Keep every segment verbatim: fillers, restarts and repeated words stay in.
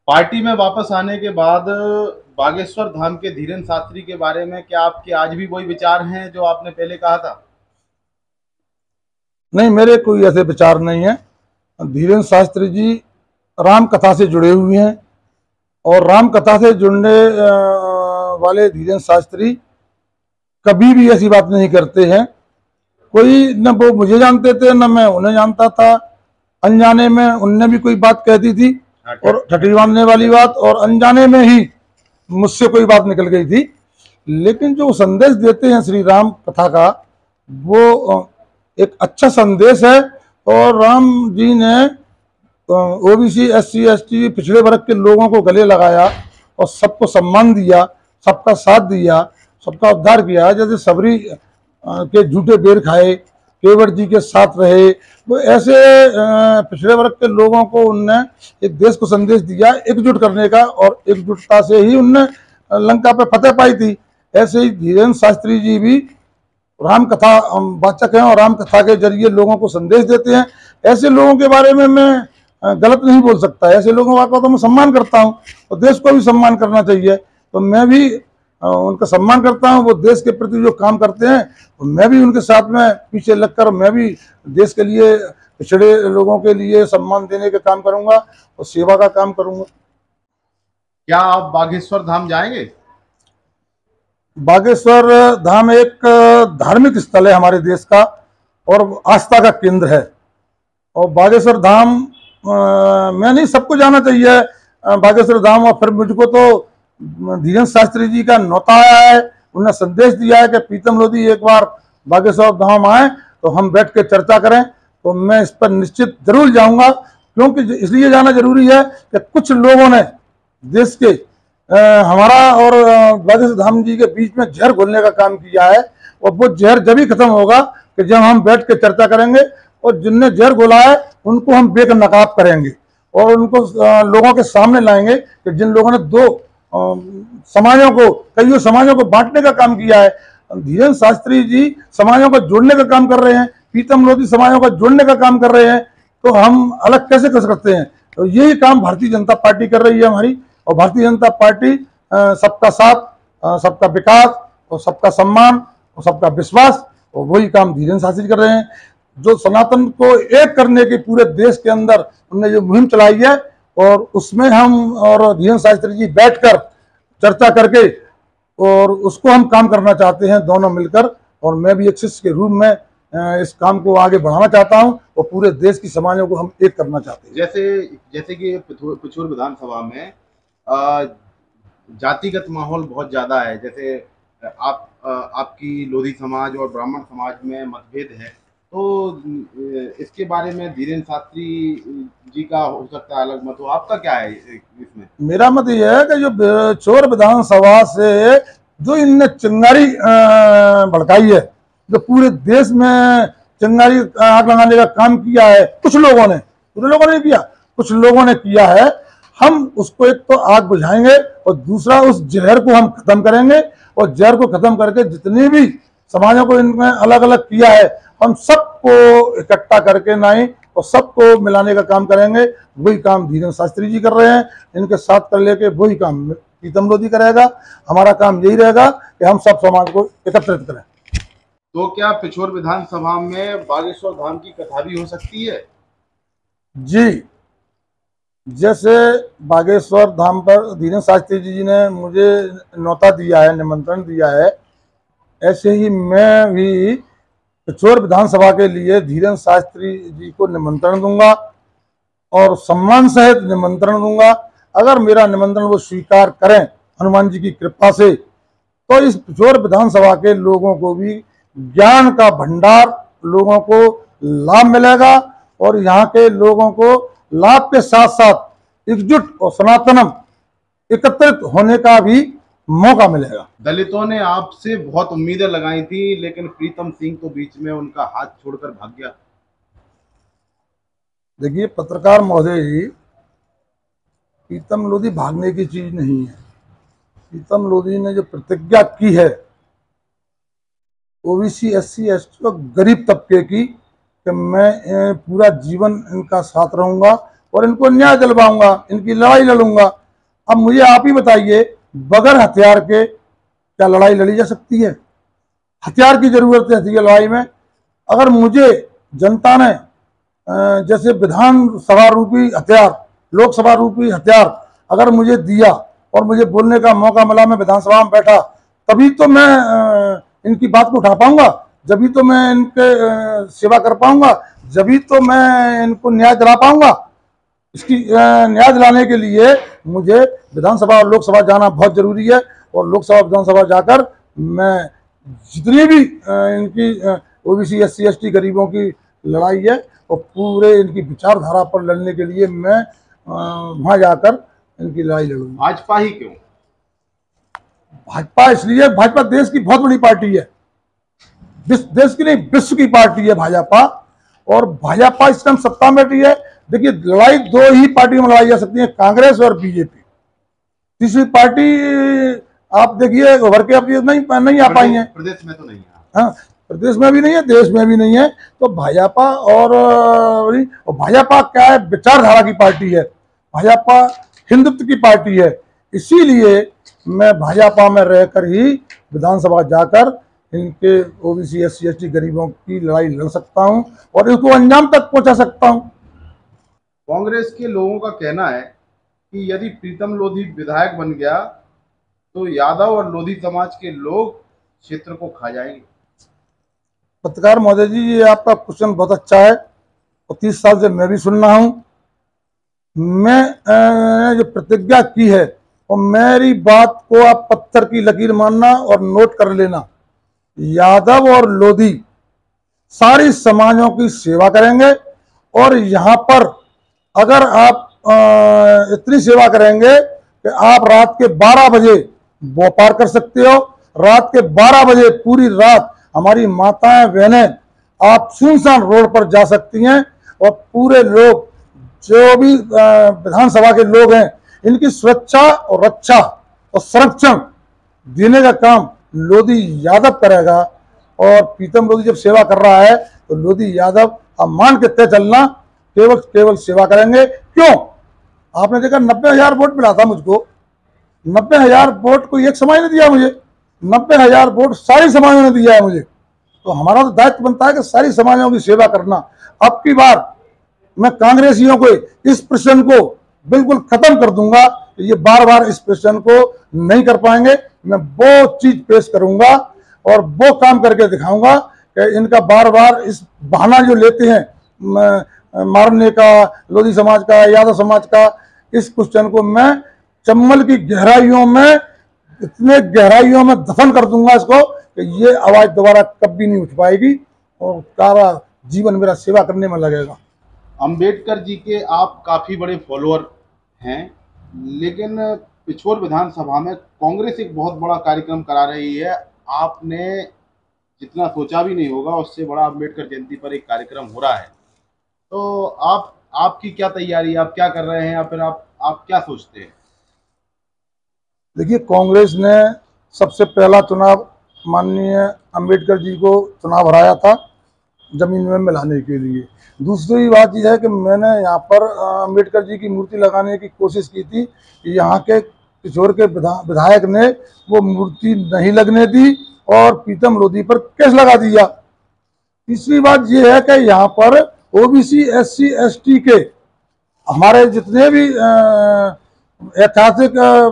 Party में वापस आने के बाद बागेश्वर धाम के धीरेन्द्र शास्त्री के बारे में क्या आपके आज भी वही विचार हैं जो आपने पहले कहा था? नहीं, मेरे कोई ऐसे विचार नहीं है। धीरेन्द्र शास्त्री जी राम कथा से जुड़े हुए हैं और राम कथा से जुड़ने वाले धीरेन्द्र शास्त्री कभी भी ऐसी बात नहीं करते हैं। कोई न वो मुझे जानते थे न मैं उन्हें जानता था। अनजाने में उनने भी कोई बात कह दी थी और ठठी बांधने वाली बात, और अनजाने में ही मुझसे कोई बात निकल गई थी। लेकिन जो संदेश देते हैं श्री राम कथा का, वो एक अच्छा संदेश है। और राम जी ने ओबीसी, एससी, एसटी, पिछड़े वर्ग के लोगों को गले लगाया और सबको सम्मान दिया, सबका साथ दिया, सबका उद्धार किया। जैसे सबरी के झूठे बेर खाए, केवट जी के साथ रहे, वो ऐसे पिछड़े वर्ग के लोगों को उनने एक देश को संदेश दिया एकजुट करने का, और एकजुटता से ही उनने लंका पे फतेह पाई थी। ऐसे ही धीरेन्द्र शास्त्री जी भी राम कथा वाचक हैं और राम कथा के जरिए लोगों को संदेश देते हैं। ऐसे लोगों के बारे में मैं गलत नहीं बोल सकता। ऐसे लोगों का तो मैं सम्मान करता हूं और देश को भी सम्मान करना चाहिए। तो मैं भी उनका सम्मान करता हूं। वो देश के प्रति जो काम करते हैं तो मैं भी उनके साथ में पीछे लगकर मैं भी देश के लिए, पिछड़े लोगों के लिए सम्मान देने का काम करूंगा और सेवा का काम करूंगा। क्या आप बागेश्वर धाम जाएंगे? बागेश्वर धाम एक धार्मिक स्थल है हमारे देश का और आस्था का केंद्र है। और बागेश्वर धाम मैं नहीं, सबको जाना चाहिए बागेश्वर धाम। और फिर मुझको तो धीरेन्द्र शास्त्री जी का न्योता आया है, उन्होंने संदेश दिया है कि प्रीतम लोधी एक बार बागेश्वर धाम आए तो हम बैठ के चर्चा करें। तो मैं इस पर निश्चित जरूर जाऊंगा, क्योंकि इसलिए जाना जरूरी है कि कुछ लोगों ने देश के आ, हमारा और बागेश्वर धाम जी के बीच में जहर घोलने का काम किया है। और वो जहर जब ही खत्म होगा कि जब हम बैठ के चर्चा करेंगे और जिनने जहर घोला है उनको हम बेनकाब करेंगे और उनको आ, लोगों के सामने लाएंगे कि जिन लोगों ने दो आ, समाजों को, कईयों समाजों को बांटने का काम किया है। धीरेन्द्र शास्त्री जी समाजों को जोड़ने का काम कर रहे हैं, प्रीतम लोधी समाजों को जोड़ने का काम कर रहे हैं। तो हम अलग कैसे कर सकते हैं? तो यही काम भारतीय जनता पार्टी कर रही है हमारी। और भारतीय जनता पार्टी सबका साथ, सबका विकास और सबका सम्मान और सबका विश्वास, और वही काम धीरेन्द्र शास्त्री कर रहे हैं। जो सनातन को एक करने के पूरे देश के अंदर उन्होंने जो मुहिम चलाई है, और उसमें हम और धीरेन्द्र शास्त्री जी बैठकर चर्चा करके और उसको हम काम करना चाहते हैं दोनों मिलकर। और मैं भी एक शिष्य के रूप में इस काम को आगे बढ़ाना चाहता हूं और पूरे देश की समाजों को हम एक करना चाहते हैं। जैसे जैसे कि पिछोर विधानसभा में जातिगत माहौल बहुत ज्यादा है। जैसे आप आपकी लोधी समाज और ब्राह्मण समाज में मतभेद है, तो इसके बारे में धीरेन्द्र शास्त्री जी का हो सकता है अलग मत हो, आपका क्या है इसमें? मेरा मत यह है कि जो पिछोर विधानसभा से जो इनने चिंगारी भड़काई है, जो पूरे देश में चिंगारी आग लगाने का काम किया है कुछ लोगों ने, पूरे लोगों ने किया, कुछ लोगों ने किया है। हम उसको एक तो आग बुझाएंगे और दूसरा उस जहर को हम खत्म करेंगे। और जहर को खत्म करके जितनी भी समाजों को इनमें अलग अलग किया है, हम सबको इकट्ठा करके नहीं और सबको मिलाने का काम करेंगे। वही काम धीरेन्द्र शास्त्री जी कर रहे हैं, इनके साथ कर लेके वही काम प्रीतम लोधी करेगा। हमारा काम यही रहेगा कि हम सब समाज को एकत्रित करें। तो क्या पिछोर विधानसभा में बागेश्वर धाम की कथा भी हो सकती है? जी, जैसे बागेश्वर धाम पर धीरेन्द्र शास्त्री जी ने मुझे न्योता दिया है, निमंत्रण दिया है, ऐसे ही मैं भी पिछोर विधानसभा के लिए धीरेन्द्र शास्त्री जी को निमंत्रण दूंगा और सम्मान सहित निमंत्रण दूंगा। अगर मेरा निमंत्रण वो स्वीकार करें हनुमान जी की कृपा से, तो इस पिछोर विधानसभा के लोगों को भी ज्ञान का भंडार, लोगों को लाभ मिलेगा और यहाँ के लोगों को लाभ के साथ साथ एकजुट और सनातनम एकत्रित होने का भी मौका मिलेगा। दलितों ने आपसे बहुत उम्मीदें लगाई थी, लेकिन प्रीतम सिंह तो बीच में उनका हाथ छोड़कर भाग गया। देखिए पत्रकार महोदय जी, प्रीतम लोधी भागने की चीज नहीं है। प्रीतम लोधी ने जो प्रतिज्ञा की है ओबीसी, एससी, एसटी और गरीब तबके की, कि मैं पूरा जीवन इनका साथ रहूंगा और इनको न्याय दिलवाऊंगा, इनकी लड़ाई लड़ूंगा। अब मुझे आप ही बताइए, बगैर हथियार के क्या लड़ाई लड़ी जा सकती है? हथियार की जरूरत रहती है लड़ाई में। अगर मुझे जनता ने जैसे विधानसभा रूपी हथियार, लोकसभा रूपी हथियार अगर मुझे दिया और मुझे बोलने का मौका मिला, मैं विधानसभा में बैठा, तभी तो मैं इनकी बात को उठा पाऊंगा, जभी तो मैं इनके सेवा कर पाऊंगा, जभी तो मैं इनको न्याय दिला पाऊंगा। इसकी न्याय दिलाने के लिए मुझे विधानसभा और लोकसभा जाना बहुत जरूरी है। और लोकसभा विधानसभा जाकर मैं जितनी भी इनकी OBC S C S T गरीबों की लड़ाई है और पूरे इनकी विचारधारा पर लड़ने के लिए मैं वहां जाकर इनकी लड़ाई लड़ूंगा। भाजपा ही क्यों? भाजपा इसलिए, भाजपा देश की बहुत बड़ी पार्टी है, देश की नहीं विश्व की पार्टी है भाजपा। और भाजपा इस टाइम सत्ता में बैठी है। देखिए, लड़ाई दो ही पार्टियों में लड़ाई जा सकती है, कांग्रेस और बीजेपी। तीसरी पार्टी आप देखिए उभर के अब नहीं नहीं आ पाई है। प्रदेश में तो नहीं है। हाँ, प्रदेश में भी नहीं है, देश में भी नहीं है। तो भाजपा और भाजपा क्या है, विचारधारा की पार्टी है, भाजपा हिंदुत्व की पार्टी है। इसीलिए मैं भाजपा में रहकर ही विधानसभा जाकर इनके OBC S C S T गरीबों की लड़ाई लड़ सकता हूं और इसको अंजाम तक पहुंचा सकता हूं। कांग्रेस के लोगों का कहना है कि यदि प्रीतम लोधी विधायक बन गया तो यादव और लोधी समाज के लोग क्षेत्र को खा जाएंगे। पत्रकार महोदय जी, ये आपका क्वेश्चन बहुत अच्छा है और तीस साल से मैं भी सुन रहा हूं। मैं जो प्रतिज्ञा की है और मेरी बात को आप पत्थर की लकीर मानना और नोट कर लेना। यादव और लोधी सारी समाजों की सेवा करेंगे और यहाँ पर अगर आप आ, इतनी सेवा करेंगे कि आप रात के बारह बजे वो पार कर सकते हो। रात के बारह बजे पूरी रात हमारी माताएं बहनें आप सुनसान रोड पर जा सकती हैं और पूरे लोग जो भी विधानसभा के लोग हैं इनकी सुरक्षा और रक्षा और संरक्षण देने का काम लोधी यादव करेगा। और प्रीतम लोधी जब सेवा कर रहा है तो लोधी यादव आप मान के तय चलना केवल केवल सेवा करेंगे। क्यों? आपने देखा नब्बे हजार वोट मिला था मुझको, नब्बे हजार वोट कोई एक समाज ने दिया मुझे, नब्बे हजार वोट सारी समाजों ने दिया है मुझे। तो हमारा तो दायित्व बनता है कि सारी समाजों की सेवा करना। अब की बार मैं कांग्रेसियों को इस प्रश्न को बिल्कुल खत्म कर दूंगा, ये बार बार इस प्रश्न को नहीं कर पाएंगे। मैं वो चीज पेश करूंगा और वो काम करके दिखाऊंगा कि इनका बार बार इस बहाना जो लेते हैं मारने का, लोधी समाज का, यादव समाज का, इस क्वेश्चन को मैं चम्बल की गहराइयों में, इतने गहराइयों में दफन कर दूंगा इसको कि ये आवाज दोबारा कभी नहीं उठ पाएगी और सारा जीवन मेरा सेवा करने में लगेगा। अंबेडकर जी के आप काफी बड़े फॉलोअर हैं, लेकिन पिछोर विधानसभा में कांग्रेस एक बहुत बड़ा कार्यक्रम करा रही है। आपने जितना सोचा भी नहीं होगा उससे बड़ा अंबेडकर जयंती पर एक कार्यक्रम हो रहा है। तो आप आपकी क्या तैयारी है, आप क्या कर रहे हैं या फिर आप आप क्या सोचते हैं? देखिए, कांग्रेस ने सबसे पहला चुनाव माननीय अंबेडकर जी को चुनाव हराया था जमीन में मिलाने के लिए। दूसरी बात यह है कि मैंने यहाँ पर अंबेडकर जी की मूर्ति लगाने की कोशिश की थी, यहाँ के पिछोर के विधायक ने वो मूर्ति नहीं लगने दी और प्रीतम लोधी पर केस लगा दिया। तीसरी बात यह है कि यहाँ पर OBC S C S T के हमारे जितने भी ऐतिहासिक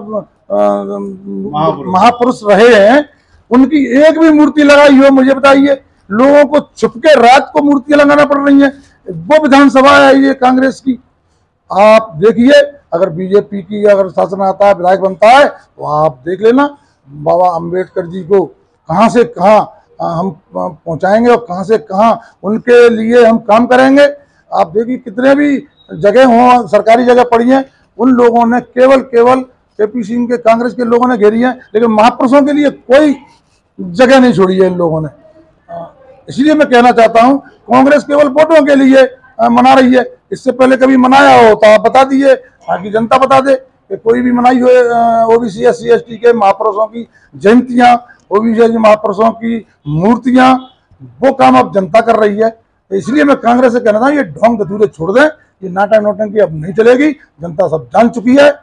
महापुरुष रहे हैं उनकी एक भी मूर्ति लगाई हो मुझे बताइए। लोगों को छुपके रात को मूर्तियां लगाना पड़ रही हैं। वो विधानसभा है ये कांग्रेस की। आप देखिए, अगर बीजेपी की अगर शासन आता है, विधायक बनता है, तो आप देख लेना बाबा अंबेडकर जी को कहां से कहां हम पहुंचाएंगे और कहां से कहां उनके लिए हम काम करेंगे। आप देखिए, कितने भी जगह हो, सरकारी जगह पड़ी है, उन लोगों ने केवल केवल केपी सिंह के कांग्रेस के लोगों ने घेरी है, लेकिन महापुरुषों के लिए कोई जगह नहीं छोड़ी है इन लोगों ने। इसलिए मैं कहना चाहता हूं, कांग्रेस केवल वोटों के लिए मना रही है। इससे पहले कभी मनाया हो तो आप बता दीजिए, ताकि जनता बता दे कि कोई भी मनाई हो OBC S C S T के महापुरुषों की जयंतियां, ओबीसी महापुरुषों की मूर्तियां, वो काम अब जनता कर रही है। तो इसलिए मैं कांग्रेस से कहना था ये ढोंग धतूरे छोड़ दें, ये नाटक नौटंकी अब नहीं चलेगी, जनता सब जान चुकी है।